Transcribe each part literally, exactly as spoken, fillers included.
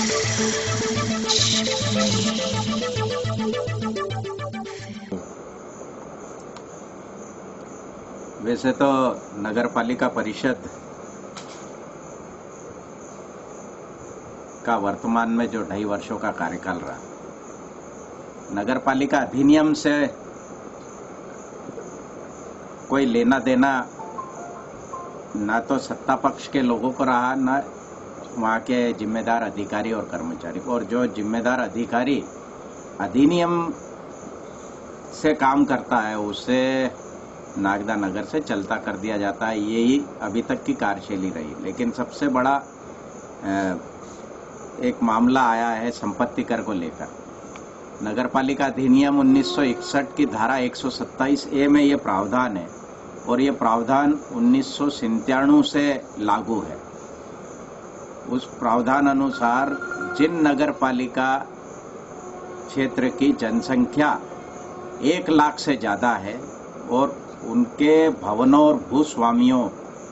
वैसे तो नगर पालिका परिषद का वर्तमान में जो ढाई वर्षों का कार्यकाल रहा, नगर पालिका अधिनियम से कोई लेना देना ना तो सत्ता पक्ष के लोगों को रहा, ना वहाँ के जिम्मेदार अधिकारी और कर्मचारी को। और जो जिम्मेदार अधिकारी अधिनियम से काम करता है उसे नागदा नगर से चलता कर दिया जाता है। यही अभी तक की कार्यशैली रही। लेकिन सबसे बड़ा एक मामला आया है संपत्ति कर को लेकर। नगर पालिका अधिनियम उन्नीस सौ इकसठ की धारा एक सौ सत्ताईस ए में ये प्रावधान है और ये प्रावधान उन्नीस सौ सत्तानवे से लागू है। उस प्रावधान अनुसार जिन नगर पालिका क्षेत्र की जनसंख्या एक लाख से ज्यादा है और उनके भवनों और भूस्वामियों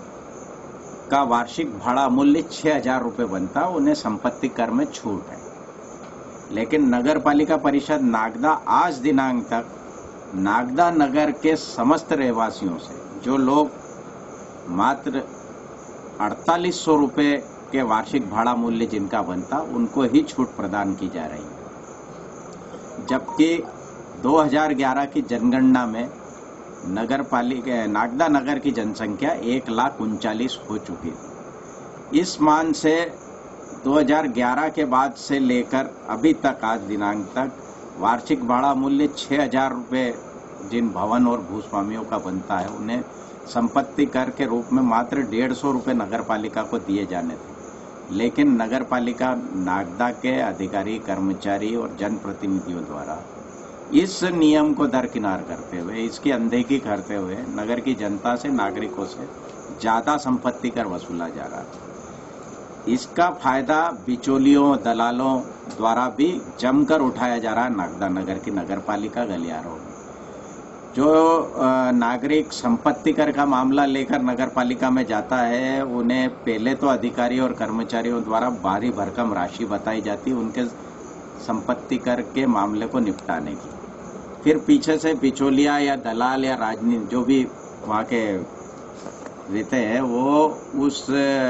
का वार्षिक भाड़ा मूल्य छह हजार रुपये बनता, उन्हें संपत्ति कर में छूट है। लेकिन नगर पालिका परिषद नागदा आज दिनांक तक नागदा नगर के समस्त रहवासियों से, जो लोग मात्र अड़तालीस सौ रुपये के वार्षिक भाड़ा मूल्य जिनका बनता, उनको ही छूट प्रदान की जा रही है। जबकि दो हज़ार ग्यारह की जनगणना में नगर पालिका नागदा नगर की जनसंख्या एक लाख उनचालीस हो चुकी थी। इस मान से दो हज़ार ग्यारह के बाद से लेकर अभी तक आज दिनांक तक वार्षिक भाड़ा मूल्य छह हजार रुपये जिन भवन और भूस्वामियों का बनता है, उन्हें संपत्ति कर के रूप में मात्र डेढ़ सौ रुपये नगर पालिका को दिए जाने थे। लेकिन नगर पालिका नागदा के अधिकारी, कर्मचारी और जनप्रतिनिधियों द्वारा इस नियम को दरकिनार करते हुए, इसकी अनदेखी करते हुए नगर की जनता से, नागरिकों से ज्यादा संपत्ति कर वसूला जा रहा है। इसका फायदा बिचौलियों, दलालों द्वारा भी जमकर उठाया जा रहा है नागदा नगर की नगर पालिका गलियारों में। जो नागरिक संपत्ति कर का मामला लेकर नगर पालिका में जाता है, उन्हें पहले तो अधिकारी और कर्मचारियों द्वारा भारी भरकम राशि बताई जाती है उनके संपत्ति कर के मामले को निपटाने की। फिर पीछे से बिचौलिया या दलाल या राजनीति जो भी वहाँ के रहते हैं, वो उस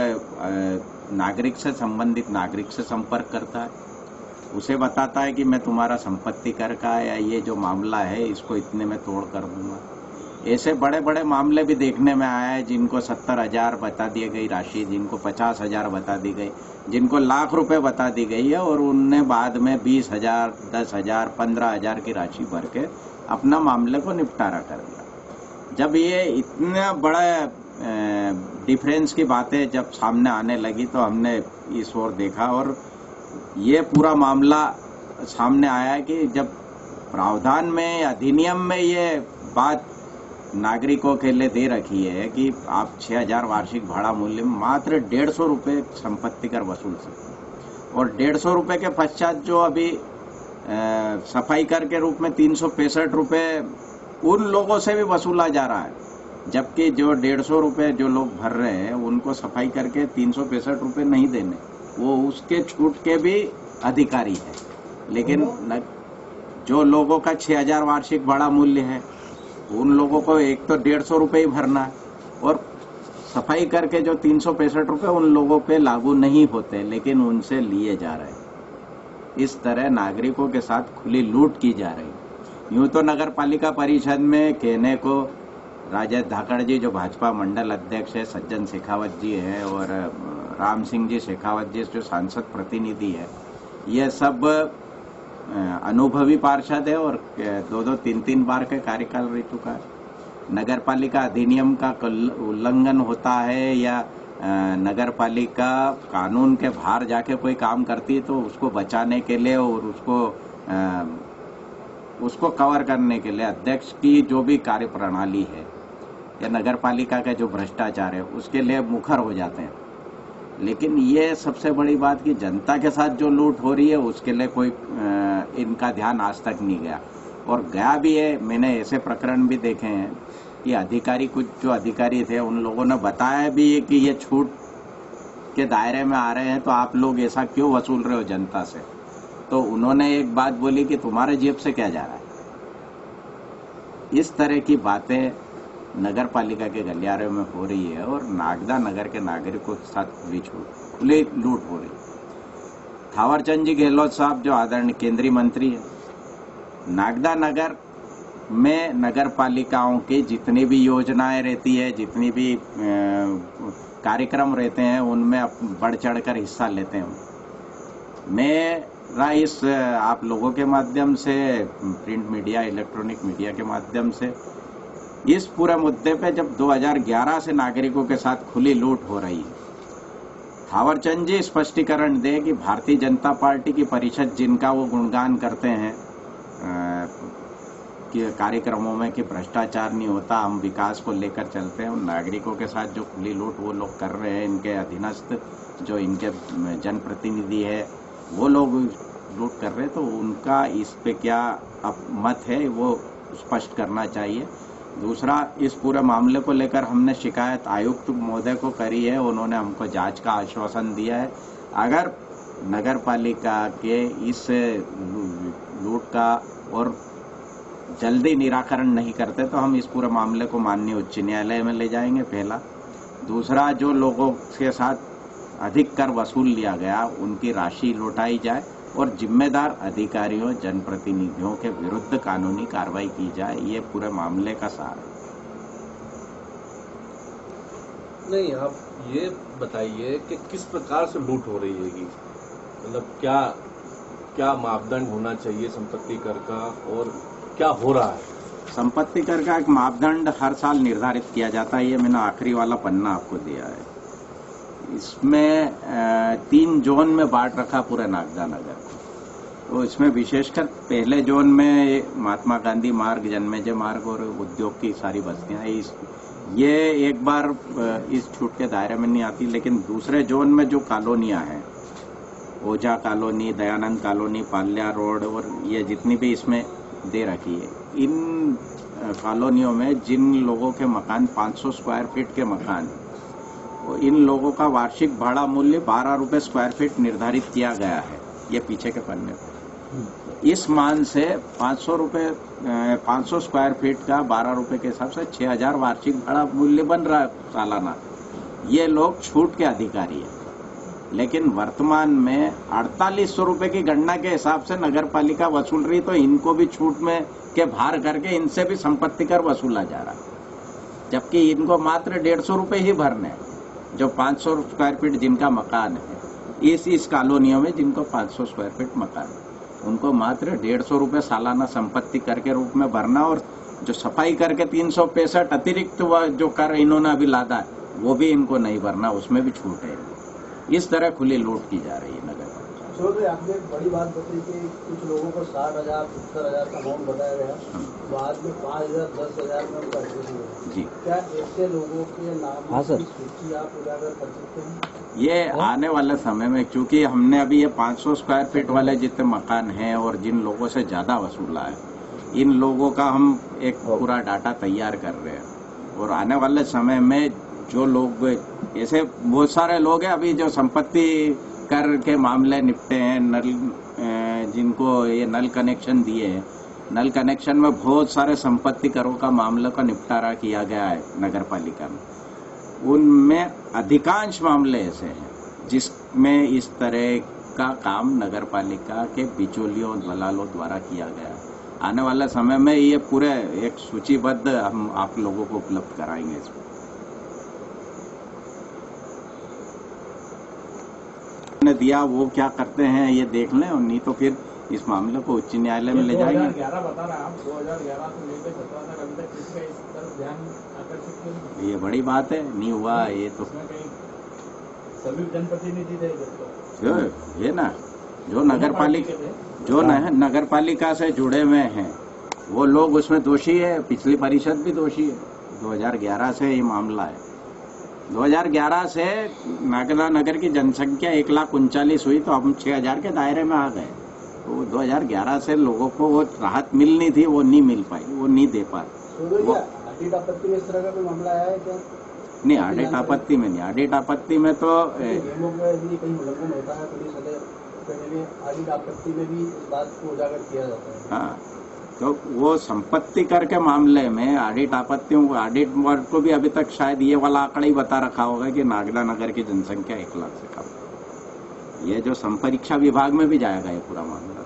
नागरिक से संबंधित नागरिक से संपर्क करता है, उसे बताता है कि मैं तुम्हारा संपत्ति कर का या ये जो मामला है इसको इतने में तोड़ कर दूंगा। ऐसे बड़े बड़े मामले भी देखने में आया है, जिनको सत्तर हजार बता दी गई राशि, जिनको पचास हजार बता दी गई, जिनको लाख रुपए बता दी गई है और उनने बाद में बीस हजार, दस हजार, पंद्रह हजार की राशि भर के अपना मामले को निपटारा कर दिया। जब ये इतना बड़ा डिफरेंस की बातें जब सामने आने लगी तो हमने इस ओर देखा और ये पूरा मामला सामने आया कि जब प्रावधान में, अधिनियम में ये बात नागरिकों के लिए दे रखी है कि आप छह हजार वार्षिक भाड़ा मूल्य में मात्र डेढ़ सौ रुपये संपत्ति कर वसूल सकते हैं और डेढ़ सौ रुपये के पश्चात जो अभी आ, सफाई कर के रूप में तीन सौ पैंसठ रुपये उन लोगों से भी वसूला जा रहा है। जबकि जो डेढ़ सौ रुपये जो लोग भर रहे हैं उनको सफाई करके तीन सौ पैंसठ रुपये नहीं देने, वो उसके छूट के भी अधिकारी है। लेकिन जो लोगों का छह हजार वार्षिक भाड़ा मूल्य है, उन लोगों को एक तो डेढ़ सौ रुपये ही भरना है और सफाई करके जो तीन सौ पैंसठ रुपये उन लोगों पे लागू नहीं होते, लेकिन उनसे लिए जा रहे हैं। इस तरह नागरिकों के साथ खुली लूट की जा रही। यूं तो नगर पालिका परिषद में कहने को राजेश धाकड़ जी जो भाजपा मंडल अध्यक्ष है, सज्जन शेखावत जी है और राम सिंह जी शेखावत जी जो सांसद प्रतिनिधि है, ये सब अनुभवी पार्षद है और दो दो तीन तीन बार के कार्यकाल रह चुका है। नगर पालिका अधिनियम का उल्लंघन होता है या नगर पालिका कानून के बाहर जाके कोई काम करती है तो उसको बचाने के लिए और उसको उसको कवर करने के लिए अध्यक्ष की जो भी कार्य प्रणाली है या नगर पालिका का जो भ्रष्टाचार है उसके लिए मुखर हो जाते हैं। लेकिन ये सबसे बड़ी बात कि जनता के साथ जो लूट हो रही है उसके लिए कोई इनका ध्यान आज तक नहीं गया और गया भी है। मैंने ऐसे प्रकरण भी देखे हैं कि अधिकारी, कुछ जो अधिकारी थे उन लोगों ने बताया भी है कि ये छूट के दायरे में आ रहे हैं तो आप लोग ऐसा क्यों वसूल रहे हो जनता से। तो उन्होंने एक बात बोली कि तुम्हारे जेब से क्या जा रहा है। इस तरह की बातें नगर पालिका के गलियारे में हो रही है और नागदा नगर के नागरिकों के साथ खुली छूट खुली लूट हो रही है। थावरचंद जी गहलोत साहब जो आदरणीय केंद्रीय मंत्री है, नागदा नगर में नगर पालिकाओं की जितनी भी योजनाएं रहती है, जितनी भी कार्यक्रम रहते हैं, उनमें बढ़ चढ़कर हिस्सा लेते हैं। मेरा इस आप लोगों के माध्यम से, प्रिंट मीडिया, इलेक्ट्रॉनिक मीडिया के माध्यम से इस पूरे मुद्दे पे जब दो हज़ार ग्यारह से नागरिकों के साथ खुली लूट हो रही है, थावरचंद जी स्पष्टीकरण दें कि भारतीय जनता पार्टी की परिषद जिनका वो गुणगान करते हैं कि कार्यक्रमों में कि भ्रष्टाचार नहीं होता, हम विकास को लेकर चलते हैं, उन नागरिकों के साथ जो खुली लूट वो लोग कर रहे हैं, इनके अधीनस्थ जो इनके जनप्रतिनिधि है वो लोग लूट कर रहे हैं, तो उनका इस पे क्या मत है वो स्पष्ट करना चाहिए। दूसरा, इस पूरे मामले को लेकर हमने शिकायत आयुक्त महोदय को करी है, उन्होंने हमको जांच का आश्वासन दिया है। अगर नगर पालिका के इस लूट का और जल्दी निराकरण नहीं करते तो हम इस पूरे मामले को माननीय उच्च न्यायालय में ले जाएंगे, पहला। दूसरा, जो लोगों के साथ अधिक कर वसूल लिया गया उनकी राशि लौटाई जाए और जिम्मेदार अधिकारियों, जनप्रतिनिधियों के विरुद्ध कानूनी कार्रवाई की जाए। ये पूरे मामले का सार है। नहीं, आप ये बताइए कि किस प्रकार से लूट हो रही है, मतलब क्या क्या मापदंड होना चाहिए संपत्ति कर का और क्या हो रहा है। संपत्ति कर का एक मापदंड हर साल निर्धारित किया जाता है। ये मैंने आखिरी वाला पन्ना आपको दिया है। इसमें तीन जोन में बांट रखा पूरे नागदा नगर को। तो इसमें विशेषकर पहले जोन में महात्मा गांधी मार्ग, जन्मेजय मार्ग और उद्योग की सारी बस्तियां, इस ये एक बार इस छूट के दायरे में नहीं आती। लेकिन दूसरे जोन में जो कॉलोनियां हैं, Ojha colony, Dayanand colony, Palya road और ये जितनी भी इसमें दे रखी है, इन कॉलोनियों में जिन लोगों के मकान पाँच सौ स्क्वायर फीट के मकान, इन लोगों का वार्षिक भाड़ा मूल्य बारह रुपए स्क्वायर फीट निर्धारित किया गया है। ये पीछे के पन्ने पर इस मान से पाँच सौ रुपए पाँच सौ स्क्वायर फीट का बारह रुपए के हिसाब से छह हजार वार्षिक भाड़ा मूल्य बन रहा है सालाना। ये लोग छूट के अधिकारी है, लेकिन वर्तमान में अड़तालीस सौ रुपए की गणना के हिसाब से नगर पालिका वसूल रही, तो इनको भी छूट में के भार करके इनसे भी संपत्ति कर वसूला जा रहा है, जबकि इनको मात्र डेढ़ सौ रुपए ही भरने हैं। जो पाँच सौ स्क्वायर फीट जिनका मकान है, इस इस कॉलोनियों में जिनको पाँच सौ स्क्वायर फीट मकान है, उनको मात्र डेढ़ सौ रुपए सालाना संपत्ति कर के रूप में भरना, और जो सफाई करके तीन सौ पैंसठ अतिरिक्त जो कर इन्होंने अभी लादा है वो भी इनको नहीं भरना, उसमें भी छूट है। इस तरह खुली लूट की जा रही है नगर पालिका। आपने एक बड़ी बात बताई कि कुछ लोगों को साठ हजार सत्तर हजार का अमाउंट बताया गया, बाद में पाँच हजार दस हजार में उनका जी, क्या ऐसे लोगों के नाम हाँ की सूची आप उजागर कर सकते हैं? ये आने वाले समय में, क्योंकि हमने अभी ये पाँच सौ स्क्वायर फीट वाले जितने मकान हैं और जिन लोगों से ज्यादा वसूला है, इन लोगों का हम एक पूरा डाटा तैयार कर रहे हैं। और आने वाले समय में जो लोग, ऐसे बहुत सारे लोग हैं अभी जो संपत्ति कर के मामले निपटे हैं, नल जिनको ये नल कनेक्शन दिए हैं, नल कनेक्शन में बहुत सारे संपत्ति करों का मामले का निपटारा किया गया है नगर पालिका में। उनमें अधिकांश मामले ऐसे हैं जिसमें इस तरह का काम नगर पालिका के बिचौलियों, दलालों द्वारा किया गया है। आने वाले समय में ये पूरे एक सूचीबद्ध हम आप लोगों को उपलब्ध कराएंगे। इसमें ने दिया वो क्या करते हैं ये देख लें, और नहीं तो फिर इस मामले को उच्च न्यायालय में ले जाएंगे। दो हज़ार ग्यारह बता रहे हैं आप, दो हज़ार ग्यारह से लेकर सत्रह तक अभी तक किसका इस तरफ ध्यान आकर्षित किया? ये बड़ी बात है, नहीं हुआ ये तो सभी जनप्रतिनिधि थे जो ये ना, जो नगर पालिका जो नगर पालिका से जुड़े हुए हैं वो लोग उसमें दोषी है। पिछली परिषद भी दोषी है। दो हज़ार ग्यारह से ये मामला है। दो हज़ार ग्यारह से नागदा नगर की जनसंख्या एक लाख उनचालीस हुई, तो हम छह हजार के दायरे में आ गए। तो दो हज़ार ग्यारह से लोगों को वो राहत मिलनी थी, वो नहीं मिल पाई, वो नहीं दे पाए। आपत्ति में इस तरह का कोई मामला आया है क्या? नहीं, ऑडिट आपत्ति में नहीं, ऑडिट आपत्ति में तो नियमों में यदि कहीं उल्लंघन होता है पुलिस ऑडिट आपत्ति में भी इस बात को उजागर किया जाता है। हाँ, तो वो संपत्ति कर के मामले में ऑडिट आपत्तियों को, ऑडिट बोर्ड को भी अभी तक शायद ये वाला आंकड़ा ही बता रखा होगा कि नागदा नगर की जनसंख्या एक लाख से कम। ये जो संपरीक्षा विभाग में भी जाएगा ये पूरा मामला।